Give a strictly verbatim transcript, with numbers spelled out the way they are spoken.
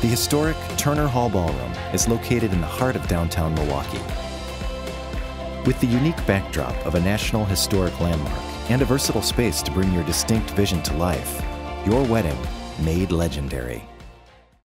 The historic Turner Hall Ballroom is located in the heart of downtown Milwaukee. With the unique backdrop of a National Historic Landmark and a versatile space to bring your distinct vision to life, your wedding made legendary.